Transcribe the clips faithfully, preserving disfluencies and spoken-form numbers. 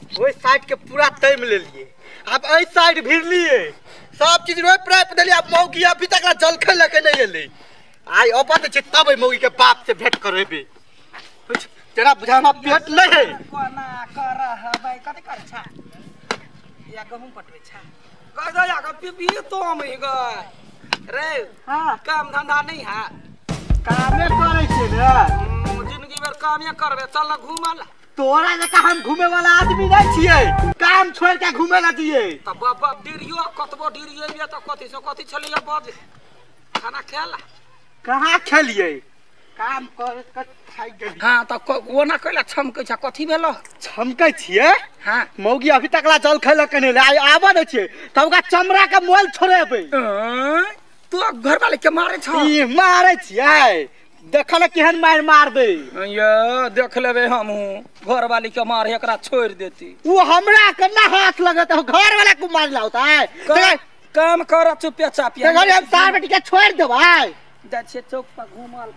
ओई साइड के पूरा टाइम ले लिए अब ए साइड भिड़ लिए सब चीज रोय प्राप्त देली अब मौगी अभी तक जलखे लेके नहीं एली आई अपन छ तब मौगी के बाप से भेंट करेबे तेरा बुझाना पेट नहीं है कोना कर हबै कते कर छा या गहूं पटवे छा कह दो या पीपी तो में गय रे हां काम धंधा नहीं है कामे करे छे रे जिंदगी भर कामे करबे चल ना घूमल तोरा जका हम घूमे वाला आदमी नहीं छिए काम छोड़ के घूमे ला दिए त बाबा डिरियो कतबो डिरियो बिया त कथि से कथि छलिया बाबे खाना खेला कहां खेलिए काम कर के खाइ गेली हां त ओना कइला छमकै छ कथि भेलो छमकै छिए हां मौगी अभी तक ला जल खैला कने ले आबा दे छिए तब का चमड़ा के मोल छोड़ेबे तू घर वाले के मारे छ ई मारे छिए देखल केहन मार मार दे ये देख लेबे हमहू घर वाली के मार एकरा छोड़ देती वो हमरा के ना हाथ लगत है घर वाला को मार लाता है काम कर चुपे चापिया घर हम सार बेटी के छोड़ देबै जा छे चौक पर घूमल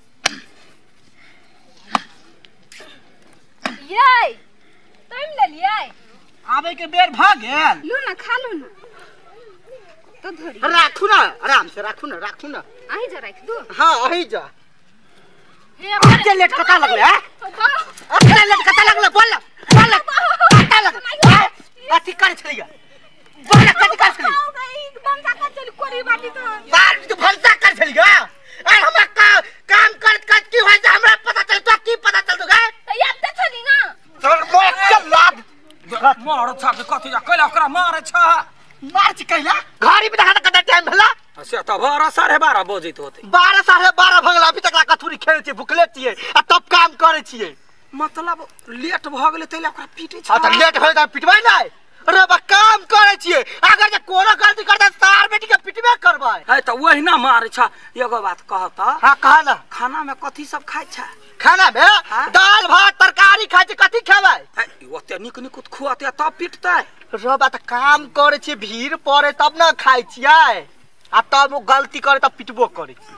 ये टाइम ले लिए आबे के बेर भ गेल लो ना खा लो ना तो धरी राखू ना आराम से राखू ना राखू ना आही जा रख दो हां आही जा अते लेट कता लगले है अते लेट कता लगले बोल बोल कता लगले कथि कर छलिया बोल कथि कर छलिया बंदा कर चली कोरी बाटी तो बार तो भलसा कर छलिया ए हमरा का काम करत करत की होय जा हमरा पता चल तो की पता चल तो गए तो याद त छली ना तोर मोक के लाद मार छ कथि जा कइला ओकरा मारे छ मार छ कइला घरी पे देखा कता टाइम भेला से त बारह साढ़े बारह बजे तो होते बारह साढ़े बारह भगला अभी तक कथुरी खेले छी भुखले छिए आ तब काम करे छिए मतलब लेट भ गेले तैला ओकरा पीटे छ आ त लेट होय त पिटबै नै अरे बा काम करे छिए अगर जे कोनो गलती करता सार बेटी के पिटबे करबै है त वही ना मारे छ एगो बात कह त हां कहा ना खाना में कथि सब खाय छ खाना में दाल भात तरकारी खाय छी कथि खेबै ओते निक निक खुआते तब पिटतै रो बात काम करे छी भीड़ पड़े तब ना खाय छिए आ तब गलती करे तब पिटबो करे छी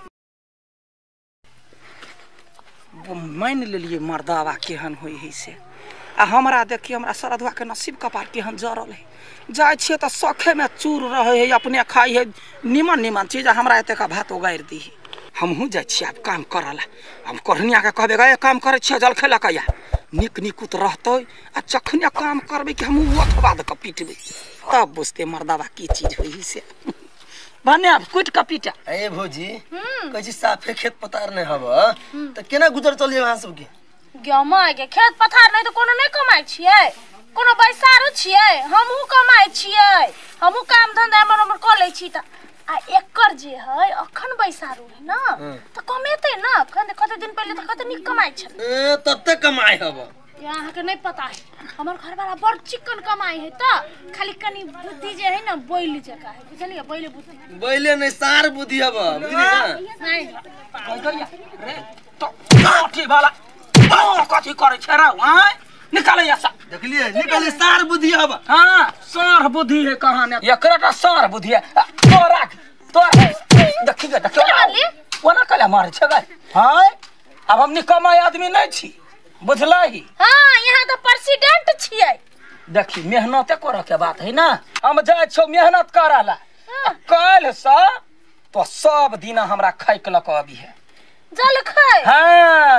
मान लेलिए मर्दावा केहन होई है से आ हमरा देखिए हमरा सरधवा के नसीब कपार केहन जरल है जाय छिए त सखे में चूर रहे है अपने खाई है निमन निमन चीज हमरा एते का भात उगार दी है हमहू जाय छिए अब काम करला हम करनिया के कहबे गए काम करे छिए जल खेला कया निक निकुत रहतै आ चखनिया काम करबे कि हमहू अथवा द के पिटबे तब बुझते मर्दावा की चीज होई है से बने अब कुट का पीटा ए भौजी कहै छी साफे खेत पतार नै हब त केना गुजर चलिए वहां सब के गमा के खेत पथार नहीं तो कोनो नहीं कमाई छिए कोनो बैसारो छिए हमहू कमाई छिए हमहू काम धंधा हमर हमर क लै छी त आ एकर जे है अखन बैसारो है ना त कमेते ना कते कते दिन पहले त कते निक कमाई छ ए तत्ते कमाई हब यहाँ के नहीं पता है हमर घर वाला बड़ चिकन कमाई है त खाली कनी बुद्धि जे है ना बैल जका है बुझलिए बैले बुद्धि बैले नै सार बुद्धि हब बुझली ना नहीं कह गया रे तो काठी वाला ओ कथि करे छ रे हां निकाले ऐसा देखलिए निकाले सार बुद्धि हब हां सार बुद्धि है कहां ने एकरा सार बुद्धि है तोरा तो देखि ग देखि ओना कला मारे छ गए हां अब हम निकमाई आदमी नहीं छी बुझलही हां यहाँ तो प्रेसिडेंट छिए देखी मेहनत करे के बात है ना हम जाय छौ मेहनत कराला कल से तो सब दिन हमरा खाइ के लक अभी है जल खाय हां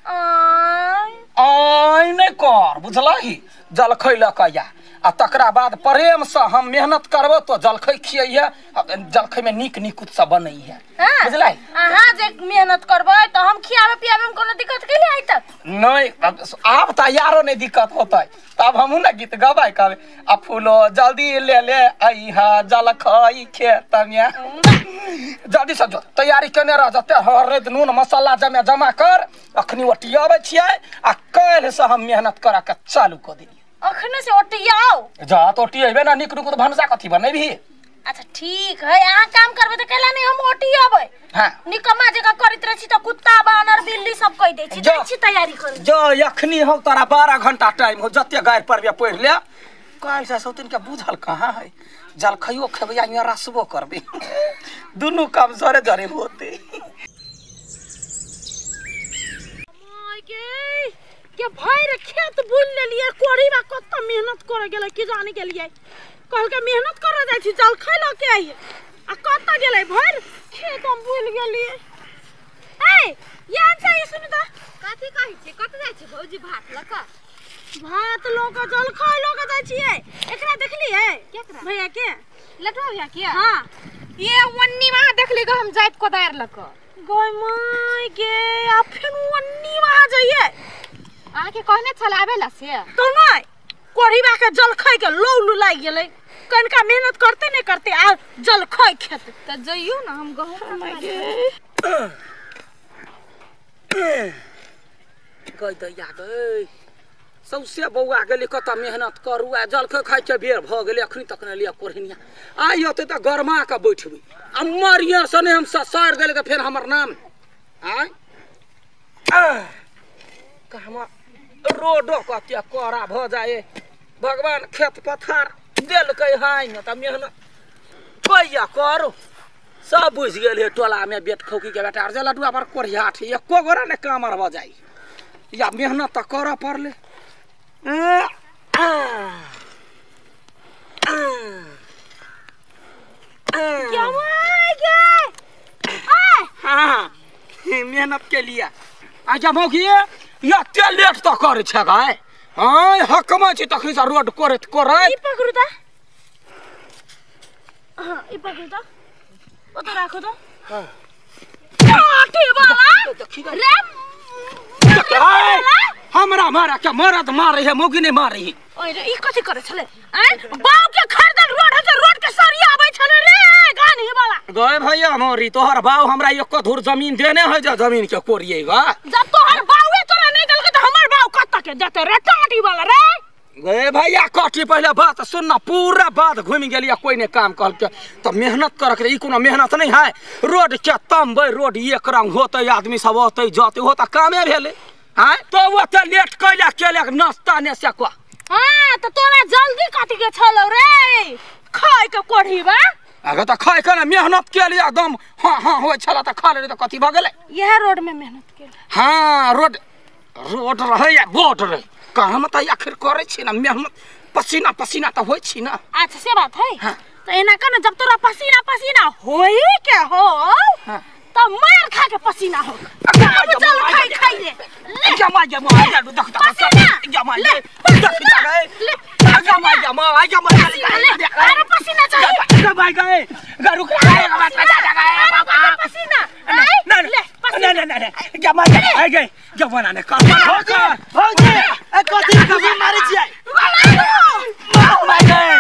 आय आय नहीं कर बुझलही जल खैला कया आ तकरा बाद प्रेम से हम मेहनत करबो तो जलखै खियै जलखै में निक निक कुछ सब बनै है बुझलै अहाँ जे मेहनत करबै त हम खियाबे पियाबे में कोनो दिक्कत के लिए आइ तक नहीं अब त यारो नहीं दिक्कत होतै तब हमहू ना गीत गवाई कहबे आ फूलो जल्दी ले ले आइहा जलखै खेत में जल्दी से जो तैयारी करने रह जते हरद नून मसाला जमा जमा कर अखनी ओटियाबे छियै आ काल्हि से हम मेहनत करा के चालू क देली अखने से ओटियाओ जा तो ओटियबे ना निक निक भनसा कथि बनेबी अच्छा ठीक है यहाँ काम करबे त केला नहीं हम ओटियाबे हां निकम्मा जगह करित रहै छी त कुत्ता बानर बिल्ली सब कह दै छी जाइ छी तैयारी कर जो अखनी हम तोरा बारह घंटा टाइम हो जते गायर परबे पढ़ ले काल से सौतिन के बुझल कहां है जल खइयो खेबे या रसबो करबे दुनु काम जरे जरे होते माय के के भाई रे खेत बुन ले लिए कोड़ी में कत मेहनत करे गेले की जाने के लिए कहल के मेहनत करे जाय छी जल खाय ल के आई आ कत गेले भर खेत हम भूल गेलिए ए यान से सुन त कथि कहै छी कत जाय छी भौजी भात ल का भात लोग जल खाय लोग जाय छिए एकरा देखली है केकरा भैया के लटवा भैया के हां ये वन्नी वहां देखली ग हम जाइत कोदार ल का गय माय के आ फिर वन्नी वहां जाइए आके कहने चलावेला से तो नहीं कोढ़ीबा के जल खाय के लौलू लाग गेले कनका मेहनत करते नहीं करते आ जल खाय खेत त जइयो ना हम गहूं कह दैया गई सौसे बौआ गेली कत मेहनत करू आ जल खाय के बेर भ गेलै अखनी तक न लिया कोरहिनिया आई होते त गरमा के बैठबी आ मरिया सने हम ससर गेले त फिर हमर नाम आय कहमा रोडो कते करा भ जाए भगवान खेत पथार देलकै हाय न त मेहनत कहिया करू सब बुझ गेल हे टोला में बेट खौकी के बेटा जला दुआ पर कोरिया ठी एको गोरा ने कामर भ जाई या मेहनत त कर पड़ले क्या माय के आ हां मेहनत के लिए आजा मौकी या ते लेट त करे छ गाय हां हकमा छी तखनी से रोड करत करत ई पकड़ू त हां ई पकड़ू त ओ त राखो त हां आटी वाला देखी रे हमरा मारा के मरद मारे है मौगी ने मारे है ओए रे ई कथि करे छले हैं बाव के खरदल रोड है रोड के सरिया आबै छले रे गानी वाला गए भैया मोरी तोहर बाव हमरा एको धुर जमीन देने है जो जमीन के कोरिएगा जब तोहर बावे तोरा नहीं देलके त हमर बाव कत के देते रे टाटी वाला रे गए भैया कटी पहले बात सुनना पूरा बात घूम गेलिया कोई ने काम कहल के त मेहनत करक रे ई कोनो मेहनत नहीं है रोड के तंबे रोड एक रंग होते आदमी सब होते जाते होता कामे भेले हां तो वो त लेट कैला केले नाश्ता ने से को हां त तोरा जल्दी काटी के छलो रे खाय के कोढ़ी बा अगर त खाय के मेहनत के लिए एकदम हां हां होय छला त खा ले त कथि भ गेले यह रोड में मेहनत के हां रोड रोड रहे या बोट रहे कहां मत आखिर करे छी ना मेहनत पसीना पसीना त होय छी ना अच्छा से बात है हां तो एना का जब तोरा पसीना पसीना होई के हो हां त मार खा के पसीना हो अब चल खाई खाई ले जमा जमा आजा देख त जमा ले देख गए जमा जमा आ जमा ले अरे पसीना चाहिए जमा गए गारू खाएगा मत जा गए बाबा पसीना नहीं नहीं नहीं नहीं जमा आ गए जमा ने कर हो गए हो गए ए कथि कभी मारे छी मार गए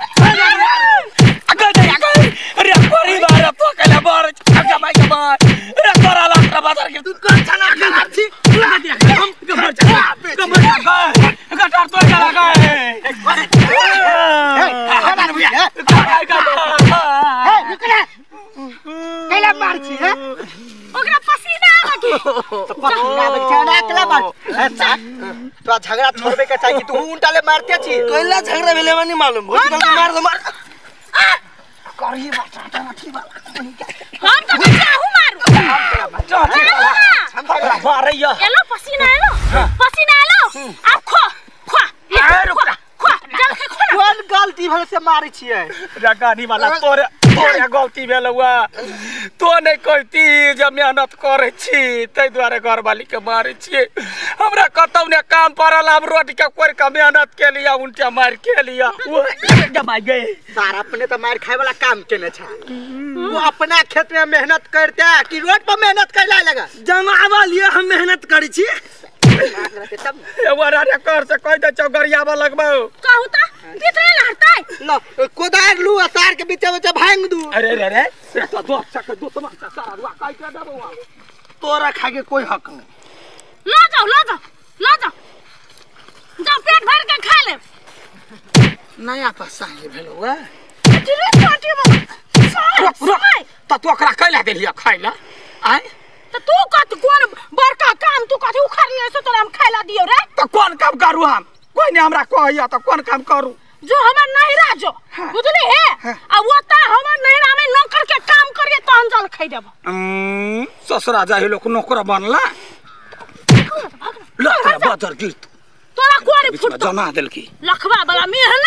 अगर दे अगर अरे परिवार तो कला बार जमा जमा रे तोरा लाख बाजार के तू कौन छना कर छी देख हम कमर जा कमर जा गटर तो चला गए हमार भैया हे निकले कैला मार छी है ओकरा पसीना लगे तो पसीना बचाना अकेला बात है ता तो झगड़ा छोड़बे के चाहिए तू उल्टा ले मारते छी कैला झगड़ा भेले मानी मालूम भोज का मार दो मार करी बाटा ठीक बा हम तो चाहू मारू हम मारे या एलो पसीना एलो पसीना एलो अब खो खो ए रुक खो जल के खो कौन गलती भले से मारी छिए रगानी वाला तोरे तोरे गलती भेल हुआ तो नहीं कहती जब मेहनत करे छी तै द्वारे घरवाली के मारे छी हमरा कतौ ने काम पड़ल अब रोड के कोर के मेहनत के लिया उल्टा मार के लिया वो जमा गए सारा अपने तो मार खाए वाला काम केने छा वो अपना खेत में मेहनत करते कि रोड पर मेहनत कैला लगा जमावा लिए हम मेहनत करी छी तब एवरा रे कर से कह दे चौगरियावा लगबो कहू ता भीतर लहरतै लो कोदार लू असार के बीचे बीचे भांग दू अरे रे रे तो दो सक दो तमाशा सारा दुआ काई के देबो तोरा खाके कोई हक नहीं ला जाओ ला जाओ ला जाओ जाओ पेट भर के खा ले नया पैसा ये भेलो हुआ तेरे पार्टी में समय त तो ओकरा कैला देलिया खाइला आय तो तू कत कोन बड़का काम तू कथि उखाड़ लियो से तोरा हम खाइला दियो रे तो कौन काम करू हम कोई ने हमरा कहैया तो कौन काम करू जो हमर नहिरा जो बुझली है अब वो ता हमर नहिरा में नौकर के काम करिए तो हम जल खाइ देब हम ससुरा जाहि लोग नौकर बनला ला बाजार गिर तोरा कोरी बीच फुट में जमा देल की लखवा वाला मेहनत